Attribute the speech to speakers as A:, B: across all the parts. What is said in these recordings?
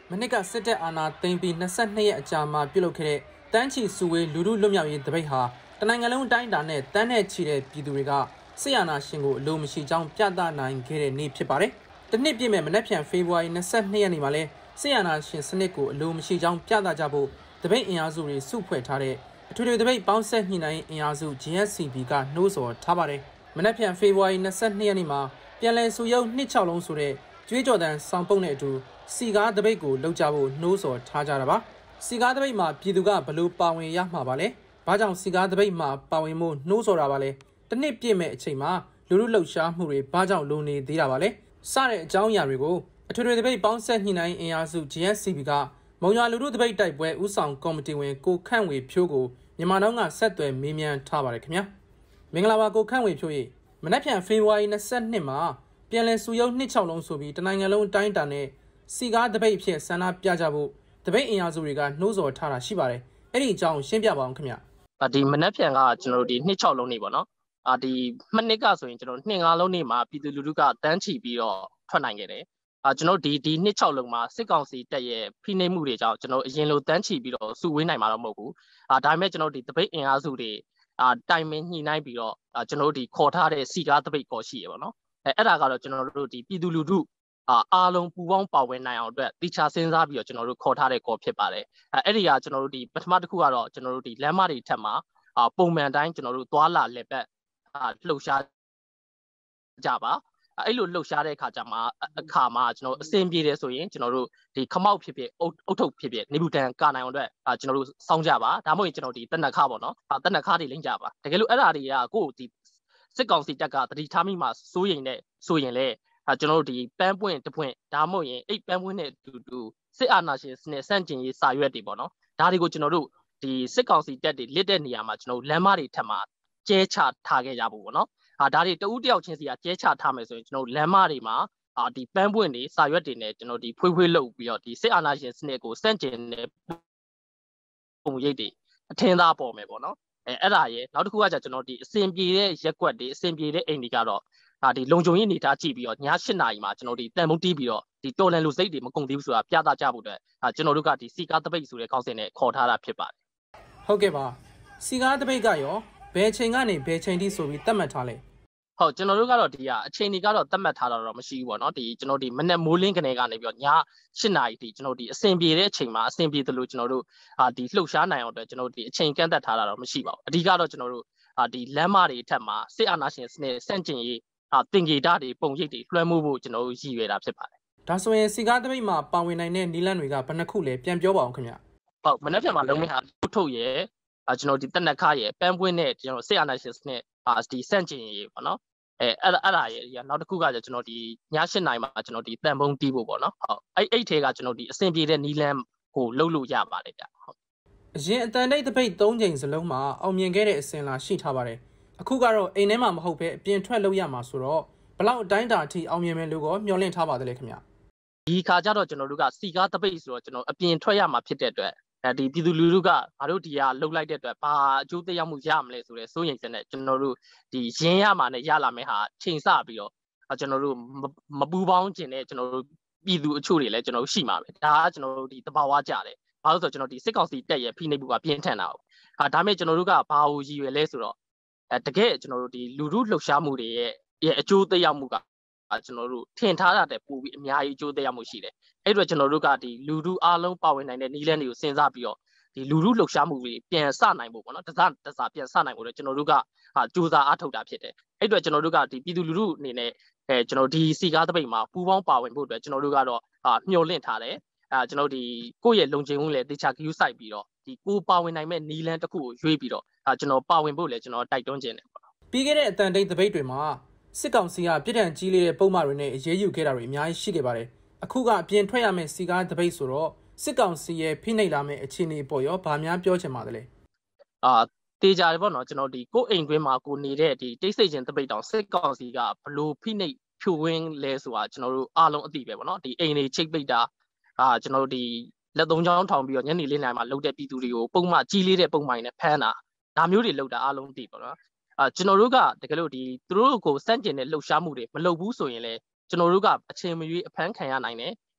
A: မနစ်ကစစ်တပ်အာဏာသိမ်းပြီး22ရက်အကြာမှာပြုလုပ်ခဲ့တဲ့တန်းချီစုဝေးလူထုလွတ်မြောက်ရေးတပိတ်ဟာတနိုင်ငံလုံးအတိုင်းအတာနဲ့တန်းနဲ့ချီတဲ့ပြည်သူတွေကစစ်အာဏာရှင်ကိုအလိုမရှိကြောင်းပြသနိုင်ခဲ့တဲ့နေ့ဖြစ်ပါတယ်။တနှစ်ပြည့်မဲ့မနက်ဖြန်ဖေဖော်ဝါရီ22ရက်နေ့မှာလဲစစ်အာဏာရှင်စနစ်ကိုအလိုမရှိကြောင်းပြသကြဖို့တပိတ်အင်အားစုတွေစုဖွဲ့ထားတဲ့အထွေထွေတပိတ်ပေါင်းဆက်ညှိနှိုင်းအင်အားစု GSCB ကနှိုးဆော်ထားပါတယ်။မနက်ဖြန်ဖေဖော်ဝါရီ22ရက်နေ့မှာပြန်လည်စုရုံး26လုံးဆိုတဲ့ကျွေးကြော်တန်ဆောင်ပုတ်နဲ့အတူစီကားတပိတ်ကိုလှုပ်ကြဖို့နှိုးဆော်ထားကြတာပါစီကားတပိတ်မှာပြည်သူကဘလို့ပါဝင်ရမှာပါလဲဘာကြောင့်စီကားတပိတ်မှာပါဝင်မှုနှိုးဆော်တာပါလဲတနစ်ပြည့်မဲ့အချိန်မှာလူလူလှုပ်ရှားမှုတွေဘာကြောင့်လိုနေသေးတာပါလဲစတဲ့အကြောင်းအရာတွေကိုအထွေထွေတပိတ်ပေါင်းဆက်ညှိနှိုင်းအင်အားစု GSCB ကမုံရွာလူထုတပိတ်တိုက်ပွဲဥဆောင်ကော်မတီဝင်ကိုခန့်ဝေဖြိုးကိုမြန်မာနောက်ကဆက်သွယ်မေးမြန်းထားပါတယ်ခင်ဗျာမင်္ဂလာပါကိုခန့်ဝေဖြိုးရေမနက်ဖြန်ဖေဖော်ဝါရီ22မှာပြန်လည်စုရုံး26လုံးဆိုပြီးတနိုင်ငံလုံးအတိုင်းအတာနဲ့စီကားတပိတ်ဖြစ်ဆန္ဒပြကြဖို့တပိတ်အင်အားစုတွေကနှိုးဆော်ထားတာရှိပါတယ်အဲ့ဒီအကြောင်းရှင်းပြပါအောင်ခင်ဗျ
B: ဒီမနက်ဖြန်ကကျွန်တော်တို့ဒီ26လုံးနေပေါ့နော်ဒီမနစ်ကဆိုရင်ကျွန်တော်25လုံးနေမှာပြည်သူလူထုကတန်းချီပြီးတော့ထွက်နိုင်ခဲ့တယ်ကျွန်တော်ဒီ26လုံးမှာစစ်ကောင်စီတပ်ရဲ့ဖိနှိပ်မှုတွေကြောင့်ကျွန်တော်အရင်လိုတန်းချီပြီးတော့စုဝေးနိုင်မှာတော့မဟုတ်ဘူးဒါပေမဲ့ကျွန်တော်ဒီတပိတ်အင်အားစုတွေတိုင်ပင်ညှိနှိုင်းပြီးတော့ကျွန်တော်တို့ဒီခေါ်ထားတဲ့စီကားတပိတ်ကော်ရှိရပေါ့နော်အဲ့ဒါကတော့ကျွန်တော်တို့ဒီပြည်သူလူထုအားလုံးပူပေါင်းပါဝင်နိုင်အောင်အတွက်တိကျစဉ်းစားပြီးတော့ကျွန်တော်တို့ခေါ်ထားတဲ့ကော်ဖြစ်ပါတယ်အဲ့ဒီကကျွန်တော်တို့ဒီပထမတစ်ခုကတော့ကျွန်တော်တို့ဒီလမ်းမတွေထက်မှာပုံမှန်တိုင်းကျွန်တော်တို့သွာလာလက်ပတ်လှုပ်ရှားကြပါအဲ့လိုလှုပ်ရှားတဲ့အခါကျမှကျွန်တော်အစင်ပြေတယ်ဆိုရင်ကျွန်တော်တို့ဒီခမောက်ဖြစ်ဖြစ်အုတ်ထုတ်ဖြစ်ဖြစ်နေဘူးတန်ကာနိုင်အောင်အတွက်ကျွန်တော်တို့စောင့်ကြပါဒါမှမဟုတ်ရင်ကျွန်တော်ဒီတက်နက်ခါပေါ့နော်တက်နက်ခါတွေလိမ့်ကြပါတကယ်လို့အဲ့ဒါတွေကကိုယ်ဒီစစ်ကောင်စီတပ်ကတတိထားမိမှစိုးရင်လည်းဆိုရင်လည်းကျွန်တော်တို့ဒီပန်းပွင့်တပွင့်ဒါမှမဟုတ်ရင်အဲ့ပန်းပွင့်နဲ့အတူစစ်အာဏာရှင်စနစ်ဆန့်ကျင်ရေးစာရွက်တွေပေါ့နော်ဒါတွေကိုကျွန်တော်တို့ဒီစစ်ကောင်စီတပ်တွေလစ်တဲ့နေရာမှာကျွန်တော်တို့လမ်းမတွေထက်မှာကျဲချထားခဲ့ကြဖို့ပေါ့နော်ဒါတွေတဦးတယောက်ချင်းစီကကျဲချထားမယ်ဆိုရင်ကျွန်တော်တို့လမ်းမတွေမှာဒီပန်းပွင့်တွေစာရွက်တွေနဲ့ကျွန်တော်ဒီဖွေးလုပ်ပြီးတော့ဒီစစ်အာဏာရှင်စနစ်ကိုဆန့်ကျင်တဲ့ပုံရိပ်တွေအထင်သာပေါ်မယ်ပေါ့နော်အဲ့ဒါရဲ့နောက်တစ်ခုကကျွန်တော်ဒီအစင်ပြေတဲ့ရက်ကွက်တွေအစင်ပြေတဲ့အိမ်တွေကတော့ဒီလုံခြုံရေးနေသားကြည့်ပြီးတော့ည8နာရီမှာကျွန်တော်ဒီတန်မုံတီးပြီးတော့ဒီတော်လန်လူစိတ်တွေမကုန်သေးဘူးဆိုတာပြသကြဖို့အတွက်ကျွန်တော်တို့ကဒီစီကားတပိတ်ဆိုတဲ့ခေါင်းစဉ်နဲ့ခေါ်ထားတာဖြစ်ပါတယ်
A: ဟုတ်ကဲ့ပါစီကားတပိတ်ကရောဘယ်ချိန်ကနေဘယ်ချိန်ထိဆိုပြီးသတ်မှတ်ထားလဲ
B: ဟုတ်ကျွန်တော်တို့ကတော့ဒီအချိန်တွေကတော့သတ်မှတ်ထားတာတော့မရှိဘူးပေါ့နော်ဒီကျွန်တော်ဒီမနေ့မိုးလင်းကနေပြီးတော့ည8နာရီထိကျွန်တော်ဒီအစင်ပြေတဲ့အချိန်မှာအစင်ပြေသလိုကျွန်တော်တို့ဒီလှုပ်ရှားနိုင်အောင်အတွက်ကျွန်တော်ဒီအချိန်ကန့်သက်ထားတာတော့မရှိပါဘူးအဓိကတော့ကျွန်တော်တို့ဒီလမ်းမတွေအထက်မှာစစ်အာဏာရှင်စနစ်ဆန့်ကျင်ရေးတင်ကြေတာတွေပုံရိပ်တွေလွှမ်းမိုးဖို့ကျွန်တော်တို့ရည်ရွယ်တာဖြစ်ပါတယ်
A: ဒါဆိုရင်စီကားတပိတ်မှာပါဝင်နိုင်တဲ့နီလန်းတွေကဘယ်နှခုလဲပြန်ပြောပါအောင်ခင်ဗျ
B: ဟုတ်မနေ့ပြန်မှာလုံးဝထုတ်ရဲကျွန်တော်ဒီတက်နက်ခါရဲပန်းပွင့်နဲ့ကျွန်တော်စစ်အာဏာရှင်စနစ်ဒီဆန့်ကျင်ရေးပေါ့နော်အဲ့ဒါရဲ့နောက်တစ်ခုကကျွန်တော်ဒီည8နာရီမှာကျွန်တော်ဒီတန်ပုံးတီးဖို့ပေါ့နော်ဟုတ်အဲ့ထဲကကျွန်တော်ဒီအဆင်ပြေတဲ့နီလန်းကိုလှုပ်လို့ရပါတယ်ဗျဟုတ်
A: အရင်အတန်တိတ်တပိတ်3ချိန်စလုံးမှာအောင်မြင်ခဲ့တဲ့အစဉ်လာရှိထားပါတယ်အခုကတော့အိမ်ထဲမှာမဟုတ်ပဲအပြင်ထွက်လို့ရမှာဆိုတော့ဘလောက်အတိုင်းတာအထိအောင်မြင်မယ်လို့ကိုမျှော်လင့်ထားပါတယ်ခင်ဗျ
B: ဒီခါကျတော့ကျွန်တော်တို့ကစီကားတပိတ်ဆိုတော့ကျွန်တော်အပြင်ထွက်ရမှာဖြစ်တဲ့အတွက်ဒီပြည်သူလူထုကငါတို့ဒီကလှုပ်လိုက်တဲ့အတွက်ဘာအကျိုးသက်ရောက်မှုရမလဲဆိုတဲ့စိုးရိမ်ချက်နဲ့ကျွန်တော်တို့ဒီရင်းရမှာနဲ့ရလာမယ့်ဟာချိန်ဆပြီးတော့ကျွန်တော်တို့မပူပေါင်းခြင်းနဲ့ကျွန်တော်တို့ပြည်သူအချို့တွေလည်းကျွန်တော်တို့ရှိမှာပဲဒါကကျွန်တော်တို့ဒီတဘာဝကြတယ်ဘာလို့ဆိုတော့ကျွန်တော်ဒီစစ်ကောင်စီတက်ရဲ့ဖိနှိပ်မှုကပြင်းထန်တာပေါ့ဒါမဲ့ကျွန်တော်တို့ကဘာကိုရည်ရွယ်လဲဆိုတော့တကယ်ကျွန်တော်တို့ဒီလူထုလှုပ်ရှားမှုတွေရဲ့အကျိုးသက်ရောက်မှုကကျွန်တော်တို့ထင်ထားတာတဲ့ပို့ပြီးအများကြီးအကျိုးသက်ရောက်မှုရှိတယ်အဲ့တော့ကျွန်တော်တို့ကဒီလူထုအားလုံးပါဝင်နိုင်တဲ့နည်းလမ်းတွေကိုစဉ်းစားပြီးတော့ဒီလူထုလှုပ်ရှားမှုတွေပြန်စနိုင်ဖို့ပေါ့နော်တစားပြန်စနိုင်ဖို့တော့ကျွန်တော်တို့ကကြိုးစားအားထုတ်တာဖြစ်တယ်အဲ့တော့ကျွန်တော်တို့ကဒီပြည်သူလူထုအနေနဲ့ကျွန်တော်ဒီစီကားတပိတ်မှာပူးပေါင်းပါဝင်ဖို့အတွက်ကျွန်တော်တို့ကတော့မျှော်လင့်ထားတယ်ကျွန်တော်ဒီကိုယ့်ရဲ့လုံခြုံမှုလည်းတေချာဂရုစိုက်ပြီးတော့ဒီကိုပါဝင်နိုင်မဲ့နည်းလမ်းတစ်ခုကိုရွေးပြီးတော့ကျွန်တော်ပါဝင်ဖို့လည်းကျွန်တော်တိုက်တွန်းခြင်းတယ်ပေါ့
A: ပြီးခဲ့တဲ့အတန်တိတ်တပိတ်တွေမှာစစ်ကောင်စီကပြည်ထန်ကြီးလေးတဲ့ပုံမှန်တွေနဲ့အရေးယူခဲ့တာတွေအများကြီးရှိခဲ့ပါတယ်အခုကအပြင်ထွက်ရမယ့်စီကားတပိတ်ဆိုတော့စစ်ကောင်စီရဲ့ဖိနှိပ်လာမယ့်အခြေအနေပေါ်ရောဗာများပြောချင်ပါတယ်
B: တေချာတယ်ပေါ့နော်ကျွန်တော်ဒီကိုအိမ်တွင်းမှာကိုနေတဲ့ဒီတိတ်ဆိတ်ခြင်းတပိတ်တောင်စစ်ကောင်စီကဘလို့ဖိနှိပ်ဖြိုဝင်းလဲဆိုတာကျွန်တော်တို့အားလုံးအသိပဲပေါ့နော်ဒီအိမ်တွေချိတ်ပိတ်တာကျွန်တော်တို့ဒီလက်သုံးချောင်းထောင်ပြီးတော့ညနေလေးနိုင်မှာလှုပ်တဲ့ပြည်သူတွေကိုပုံမှန်ကြီးလေးတဲ့ပုံမှန်နဲ့ဖမ်းတာဒါမျိုးတွေလှုပ်တာအားလုံးသိပေါ့နော်ကျွန်တော်တို့ကတကယ်လို့ဒီသူတို့ကိုစန့်ကျင်တဲ့လှုပ်ရှားမှုတွေမလုပ်ဘူးဆိုရင်လည်းကျွန်တော်တို့ကအချိန်မရွေးအဖမ်းခံရနိုင်တယ်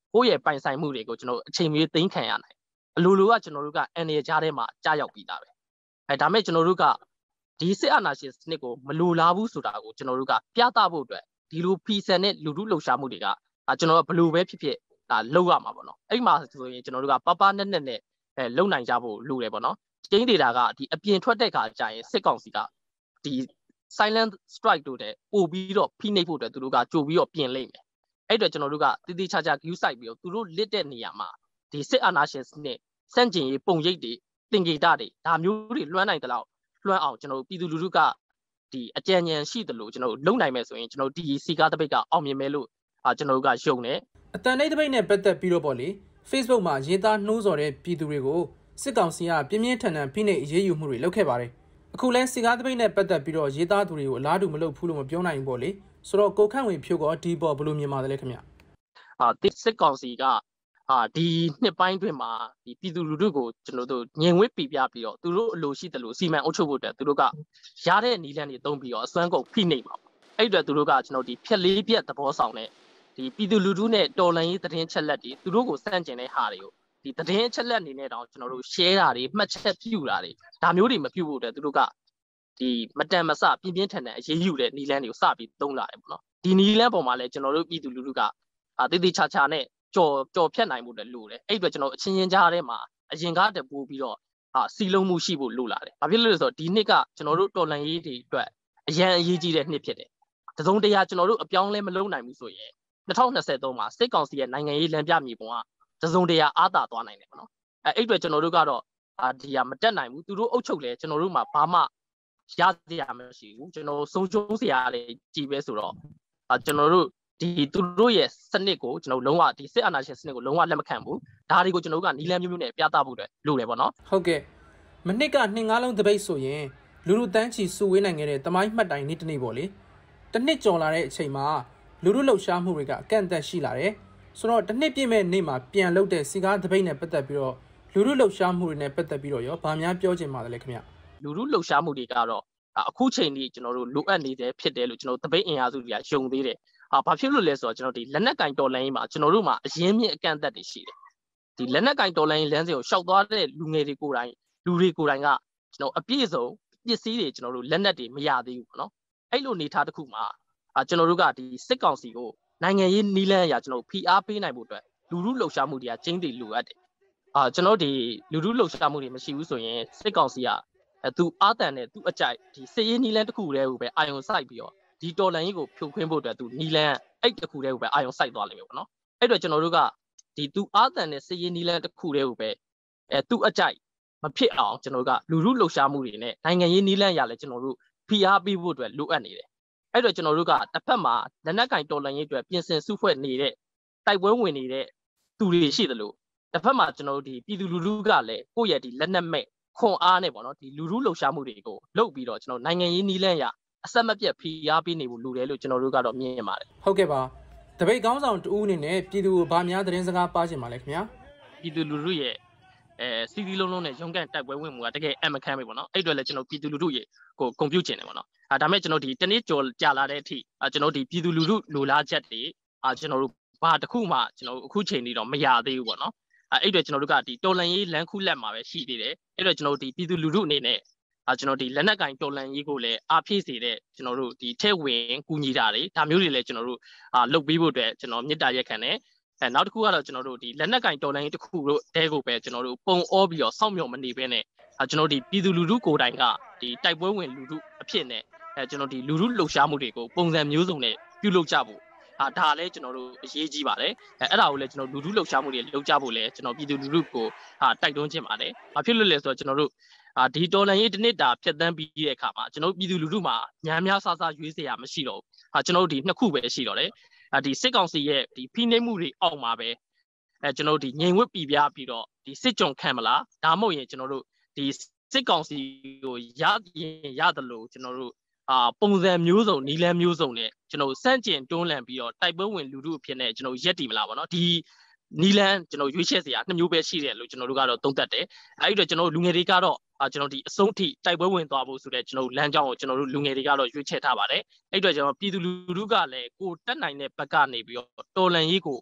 B: ကိုယ့်ရဲ့ပိုင်ဆိုင်မှုတွေကိုကျွန်တော်အချိန်မီသိမ်းခံရနိုင်အလိုလိုကကျွန်တော်တို့ကအန်ရကြားထဲမှာကြားရောက်ပြီးသားပဲဒါမဲ့ကျွန်တော်တို့ကဒီစစ်အာဏာရှင်စနစ်ကိုမလိုလားဘူးဆိုတာကိုကျွန်တော်တို့ကပြသဖို့အတွက်ဒီလိုဖီဆန်တဲ့လူထုလှုပ်ရှားမှုတွေကကျွန်တော်တို့ဘလို့ပဲဖြစ်ဖြစ်လုပ်ရမှာပေါ့နော်အဲ့မှာဆိုရင်ကျွန်တော်တို့ကပပနဲ့လုံနိုင်ကြဖို့လိုတယ်ပေါ့နော်ကျင်းဒေတာကဒီအပြင်ထွက်တဲ့ခါကျရင်စစ်ကောင်စီကဒီ silent strike တို့တဲ့ပို့ပြီးတော့ဖိနှိပ်ဖို့အတွက်သူတို့ကကြိုပြီးတော့ပြင်လိမ့်မယ်အဲ့အတွက်ကျွန်တော်တို့ကတည်တည်ချာချာ view site ပြီးတော့သူတို့လစ်တဲ့နေရာမှာဒီစစ်အာဏာရှင်စနစ်စန့်ကျင်ရေးပုံရိပ်တွေသင်္ကေတတွေဒါမျိုးတွေလွှမ်းနိုင်တဲ့လောက်လွှမ်းအောင်ကျွန်တော်တို့ပြည်သူလူထုကဒီအကြံဉာဏ်ရှိတယ်လို့ကျွန်တော်တို့လုံနိုင်မယ်ဆိုရင်ကျွန်တော်ဒီစီကားတပိတ်ကအောင်မြင်မယ်လို့ကျွန်တော်တို့ကယုံတယ်
A: အတန်လေးတပိတ်နဲ့ပတ်သက်ပြီးတော့ပေါ့လေ Facebook မှာရေးသားနှိုးဆော်တဲ့ပြည်သူတွေကိုစစ်ကောင်စီကပြင်းပြင်းထန်ထန်ဖိနှိပ်အရေးယူမှုတွေလုပ်ခဲ့ပါတယ်အခုလဲစီကားတပိတ်နဲ့ပတ်သက်ပြီးတော့ရေးသားသူတွေကိုအလားတူမလုပ်ဘူးလို့မပြောနိုင်ဘူးပေါ့လေဆိုတော့ကိုခန့်ဝင်ဖြိုးကဒီပေါ်ဘယ်လိုမြင်ပါတယ်လဲခင်ဗျ
B: စစ်ကောင်စီကဒီနှစ်ပိုင်းတွင်မှာဒီပြည်သူလူထုကိုကျွန်တော်တို့ညင်ဝစ်ပြပြပြီးတော့သူတို့အလိုရှိတယ်လို့စီမံအုပ်ချုပ်ဖို့အတွက်သူတို့ကရတဲ့နီလန်းတွေသုံးပြီးတော့အစွမ်းကုန်ဖိနှိပ်ပါအဲ့အတွက်သူတို့ကကျွန်တော်ဒီဖြက်လေးပြက်သဘောဆောင်တဲ့ဒီပြည်သူလူထုနဲ့တော်လှန်ရေးသတင်းချက်လက်တွေသူတို့ကိုစန့်ကျင်တဲ့ဟာတွေကိုဒီသတင်းချက်လက်အနေနဲ့တောင်ကျွန်တော်တို့ share တာတွေမှတ်ချက်ပြုတာတွေဒါမျိုးတွေမပြုတ်ဖို့အတွက်သူတို့ကဒီမတန်မဆပြင်းပြင်းထန်ထန်အရေးယူတဲ့နီလန်းတွေကိုစပြီးသုံးလာတယ်ပေါ့နော်ဒီနီလန်းပေါ်မှာလည်းကျွန်တော်တို့ပြည်သူလူထုကတည်တည်ချာချာနဲ့ကြော်ဖြတ်နိုင်ဖို့လည်းလိုတယ်အဲ့အတွက်ကျွန်တော်အချင်းချင်းကြားထဲမှာအရင်ကားတပိုးပြီးတော့စီလုံးမှုရှိဖို့လိုလာတယ်ဘာဖြစ်လို့လဲဆိုတော့ဒီနှစ်ကကျွန်တော်တို့တော်လှန်ရေးတွေအတွက်အရန်အရေးကြီးတဲ့နှစ်ဖြစ်တယ်တစုံတရာကျွန်တော်တို့အပြောင်းလဲမလုပ်နိုင်ဘူးဆိုရင်2023မှာစစ်ကောင်စီရဲ့နိုင်ငံရေးလမ်းပြမြေပုံကတစုံတရာအားသာသွားနိုင်တယ်ပေါ့နော်အဲ့အတွက်ကျွန်တော်တို့ကတော့ဒီဟာမတက်နိုင်ဘူးသူတို့အုပ်ချုပ်လဲကျွန်တော်တို့မှာဘာမှရစရာမရှိဘူးကျွန်တော်ဆုံးရှုံးစရာလည်းကြည်ပဲဆိုတော့ကျွန်တော်တို့ဒီသူတို့ရဲ့စနစ်ကိုကျွန်တော်လုံးဝဒီစစ်အာဏာရှင်စနစ်ကိုလုံးဝလက်မခံဘူးဒါတွေကိုကျွန်တော်တို့ကနီလန်းမျိုးမျိုးနဲ့ပြသဖို့အတွက်လိုတယ်ပေါ့နော်
A: ဟုတ်ကဲ့မနစ်ကနှစ်ငါးလုံးတပိတ်ဆိုရင်လူလူတန်းချီစုဝေးနိုင်ခဲ့တဲ့တမိုင်းမှတ်တိုင်နေ့တစ်နေ့ပေါ့လေတစ်နှစ်ကျော်လာတဲ့အချိန်မှာလူလူလှုပ်ရှားမှုတွေကအကန့်အသတ်ရှိလာတယ်ဆိုတော့တစ်နှစ်ပြည့်မဲ့နေ့မှာပြန်လုပ်တဲ့စီကားတပိတ်နဲ့ပတ်သက်ပြီးတော့လူလူလှုပ်ရှားမှုတွေနဲ့ပတ်သက်ပြီးတော့ရောဗာများပြောချင်ပါတယ်ခင်ဗျ
B: လူလူလှုပ်ရှားမှုတွေကတော့အခုချိန်ကြီးကျွန်တော်တို့လိုအပ်နေတဲ့ဖြစ်တယ်လို့ကျွန်တော်တပိတ်အင်အားစုတွေကယုံသေးတယ်ဘာဖြစ်လို့လဲဆိုတော့ကျွန်တော်ဒီလက်နက်ကင်တော်လိုင်းမှာကျွန်တော်တို့မှာအရင်းမြစ်အကန့်အသတ်တွေရှိတယ်ဒီလက်နက်ကင်တော်လိုင်းလမ်းစဉ်ကိုရှောက်သွားတဲ့လူငယ်တွေကိုယ်တိုင်လူတွေကိုယ်တိုင်ကကျွန်တော်အပြည့်စုံပစ္စည်းတွေကျွန်တော်တို့လက်နက်တွေမရသေးဘူးပေါ့နော်အဲ့လိုနေထားတစ်ခုမှာကျွန်တော်တို့ကဒီစစ်ကောင်စီကိုနိုင်ငံရေးနီးလန်းအရာကျွန်တော်ဖိအားပေးနိုင်ဖို့အတွက်လူလူလှုပ်ရှားမှုတွေကကျင်းတည်လိုအပ်တယ်ကျွန်တော်ဒီလူလူလှုပ်ရှားမှုတွေမရှိဘူးဆိုရင်စစ်ကောင်စီကသူအားတန်တဲ့သူအကြိုက်ဒီစစ်ရေးနီးလန်းတစ်ခုတည်းကိုပဲအာယုံစိုက်ပြီးတော့ဒီတော်လန်ကြီးကိုဖြိုခွင်းဖို့အတွက်သူနီလန်အဲ့တစ်ခုတည်းကိုပဲအာယုံစိုက်သွားလိမ့်မယ်ပေါ့နော်အဲ့တော့ကျွန်တော်တို့ကဒီသူအားတန်တဲ့စစ်ရေးနီလန်တစ်ခုတည်းကိုပဲသူအကြိုက်မဖြစ်အောင်ကျွန်တော်တို့ကလူလူလှုပ်ရှားမှုတွေနဲ့နိုင်ငံရေးနီလန်ရလဲကျွန်တော်တို့ဖိအားပေးဖို့အတွက်လိုအပ်နေတယ်အဲ့တော့ကျွန်တော်တို့ကတစ်ဖက်မှာလက်နက်ကင်တော်လန်ကြီးအတွက်ပြင်ဆင်စုဖွဲ့နေတဲ့တိုက်ပွဲဝင်နေတဲ့သူတွေရှိတယ်လို့တစ်ဖက်မှာကျွန်တော်တို့ဒီပြည်သူလူထုကလည်းကိုယ့်ရဲ့ဒီလက်နက်မဲ့ခွန်အားနဲ့ပေါ့နော်ဒီလူလူလှုပ်ရှားမှုတွေကိုလုပ်ပြီးတော့ကျွန်တော်နိုင်ငံရေးနီလန်ရအဆက်မပြတ်ဖိအားပေးနေဖို့လိုတယ်လို့ကျွန်တော်တို့ကတော့မြင်ပါတယ်
A: ဟုတ်ကဲ့ပါတပိတ်ကောင်းဆောင်တူအနေနဲ့ပြည်သူဗာများသတင်းစကားပါချင်ပါလဲခင်ဗျာ
B: ပြည်သူလူထုရဲ့စီစီလုံးလုံးနဲ့ရုံးကန်တိုက်ပွဲဝင်မှုကတကယ်အမခမ်းပဲပေါ့နော်အဲ့အတွက်လည်းကျွန်တော်ပြည်သူလူထုရဲ့ကိုကွန်ပျူတာကျင်တယ်ပေါ့နော်ဒါမဲ့ကျွန်တော်ဒီတနေ့ကြော်ကြာလာတဲ့အထိကျွန်တော်ဒီပြည်သူလူထုလိုလားချက်တွေကျွန်တော်တို့ဘာတစ်ခုမှကျွန်တော်အခုချိန်นี้တော့မရသေးဘူးပေါ့နော်အဲ့အတွက်ကျွန်တော်တို့ကဒီတော်လန်ရေးလမ်းခုလက်မှာပဲရှိသေးတယ်အဲ့တော့ကျွန်တော်တို့ဒီပြည်သူလူထုအနေနဲ့ကျွန်တော်ဒီလက်နက်ကင်တော်လန်ရေးကိုလည်းအားဖြည့်စေတဲ့ကျွန်တော်တို့ဒီထဲဝင်ကူညီတာတွေဒါမျိုးတွေလည်းကျွန်တော်တို့လုပ်ပေးဖို့အတွက်ကျွန်တော်မြစ်တာရက်ခံတယ်နောက်တစ်ခုကတော့ကျွန်တော်တို့ဒီလက်နက်ကင်တော်လန်ရေးတစ်ခုတို့တဲကိုပဲကျွန်တော်တို့ပုံအောပြီးတော့စောင့်မျှော်မနေဘဲနဲ့ကျွန်တော်ဒီပြည်သူလူထုကိုယ်တိုင်ကဒီတိုက်ပွဲဝင်လူထုအဖြစ်နဲ့ကျွန်တော်ဒီလူထုလှုပ်ရှားမှုတွေကိုပုံစံမျိုးစုံနဲ့ပြုလုပ်ကြဖို့ဒါလည်းကျွန်တော်တို့အရေးကြီးပါတယ်အဲ့ဒါကိုလည်းကျွန်တော်လူထုလှုပ်ရှားမှုတွေလုပ်ကြဖို့လည်းကျွန်တော်ပြည်သူလူထုကိုတိုက်တွန်းခြင်းပါတယ်ဘာဖြစ်လို့လဲဆိုတော့ကျွန်တော်တို့ဒီတော်လန်ရေးတစ်နှစ်တာဖြတ်သန်းပြီးတဲ့အခါမှာကျွန်တော်ပြည်သူလူထုမှာညံများဆဆရွေးစရာမရှိတော့ဘူးကျွန်တော်တို့ဒီနှစ်ခုပဲရှိတော့တယ်ဒီစစ်ကောင်စီရဲ့ဒီဖိနှိပ်မှုတွေအောက်မှာပဲကျွန်တော်တို့ဒီငြိမ်ဝတ်ပြပြပြီးတော့ဒီစစ်ကြုံခံမလားဒါမှမဟုတ်ရင်ကျွန်တော်တို့ဒီစစ်ကောင်စီကိုရတယ်လို့ကျွန်တော်တို့ပုံစံမျိုးစုံနီလန်းမျိုးစုံနဲ့ကျွန်တော်စန့်ကျင်တွန်းလှန်ပြီးတော့တိုက်ပွဲဝင်လူထုအဖြစ်နဲ့ကျွန်တော်ရက်တည်မလားပေါ့နော်ဒီနီလန်းကျွန်တော်ရွေးချယ်စရာနှစ်မျိုးပဲရှိတယ်လို့ကျွန်တော်တို့ကတော့သုံးသပ်တယ်အဲဒီတော့ကျွန်တော်လူငယ်တွေကတော့ကျွန်တော်ဒီအဆုံးထိတိုက်ပွဲဝင်သွားဖို့ဆိုတဲ့ကျွန်တော်လမ်းကြောင်းကိုကျွန်တော်တို့လူငယ်တွေကတော့ရွေးချယ်ထားပါတယ်အဲဒီတော့ကျွန်တော်ပြည်သူလူထုကလည်းကိုတက်နိုင်တဲ့ဘက်ကနေပြီးတော့တော်လန်ရေးကို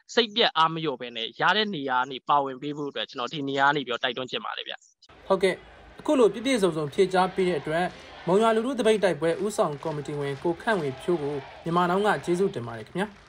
B: စိတ်ပြက်အားမလျော့ပဲနဲ့ရတဲ့နေရာကနေပါဝင်ပေးဖို့အတွက်ကျွန်တော်ဒီနေရာကနေပြီးတော့တိုက်တွန်းချင်ပါတယ်ဗျ
A: ဟုတ်ကဲ့အခုလိုပြည့်စုံဖြည့်ကြားပေးတဲ့အတွက်မုံရွာလူထုတပိတ်တိုက်ပွဲဥဆောင်ကော်မတီဝင်ကိုခန့်ဝေဖြိုးကိုမြန်မာနောင်ကကျေးဇူးတင်ပါတယ်ခင်ဗျာ